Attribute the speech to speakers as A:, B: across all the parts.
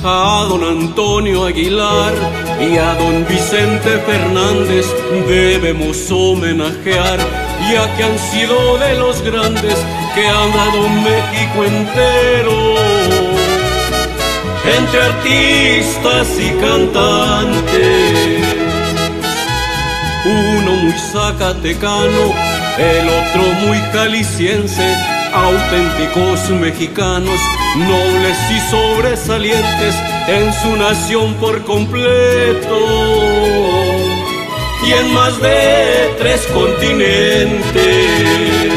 A: a don Antonio Aguilar y a don Vicente Fernández debemos homenajear, ya que han sido de los grandes que han dado México entero. Entre artistas y cantantes, uno muy zacatecano, el otro muy jalisciense, auténticos mexicanos, nobles y sobresalientes en su nación por completo, y en más de 3 continentes.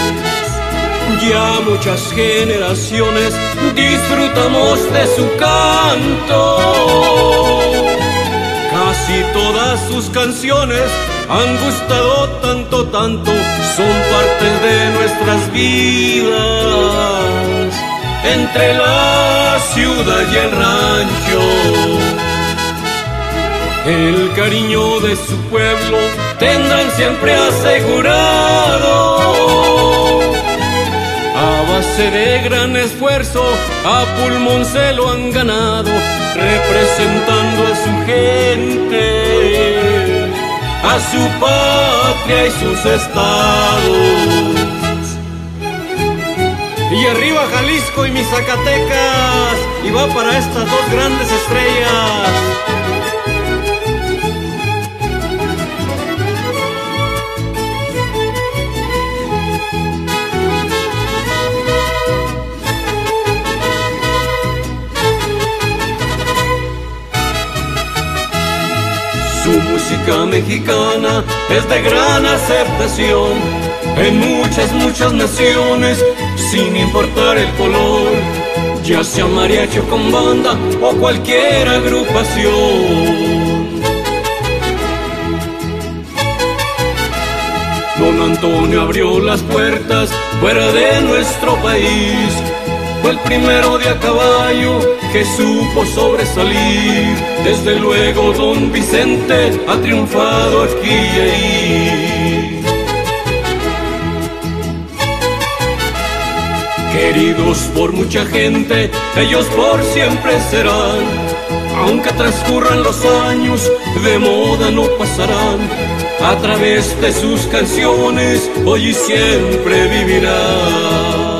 A: Ya muchas generaciones disfrutamos de su canto. Casi todas sus canciones han gustado tanto, tanto, son parte de nuestras vidas, entre la ciudad y el rancho. El cariño de su pueblo tendrán siempre asegurado. A base de gran esfuerzo, a pulmón se lo han ganado, representando a su gente, a su patria y sus estados. Y arriba Jalisco y mis Zacatecas, y va para estas 2 grandes estrellas. Su música mexicana es de gran aceptación en muchas, muchas naciones, sin importar el color, ya sea mariachi o con banda o cualquier agrupación. Don Antonio abrió las puertas fuera de nuestro país, fue el primero de a caballo que supo sobresalir. Desde luego don Vicente ha triunfado aquí y ahí. Queridos por mucha gente, ellos por siempre serán. Aunque transcurran los años, de moda no pasarán. A través de sus canciones, hoy y siempre vivirán.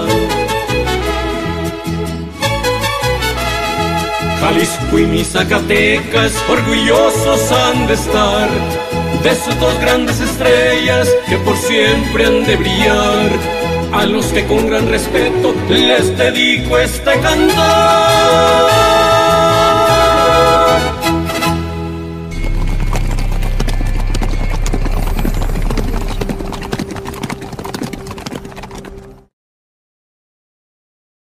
A: Jalisco y mis Zacatecas orgullosos han de estar de sus 2 grandes estrellas que por siempre han de brillar, a los que con gran respeto les dedico este cantar.